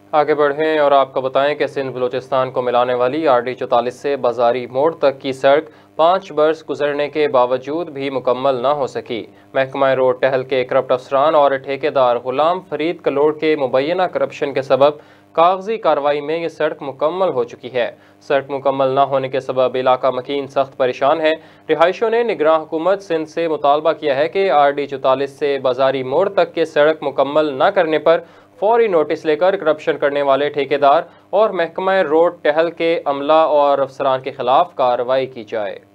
आगे बढ़ें और आपको बताएं कि सिंध बलूचिस्तान को मिलाने वाली RD 44 से बाजारी मोड़ तक की सड़क 5 बरस गुजरने के बावजूद भी मुकम्मल न हो सकी। महकमा रोड टहल के करप्ट अफसरान और ठेकेदार गुलाम फरीद कलोड़ के मुबैना करप्शन के सबब कागजी कार्रवाई में ये सड़क मुकम्मल हो चुकी है। सड़क मुकम्मल न होने के सबब इलाका मकीन सख्त परेशान है। रिहायशों ने निगरान हुकूमत सिंध से मुतालबा किया है कि RD 44 से बाजारी मोड़ तक के सड़क मुकम्मल न करने पर फौरी नोटिस लेकर करप्शन करने वाले ठेकेदार और महकमा रोड टहल के अमला और अफसरान के खिलाफ कार्रवाई की जाए।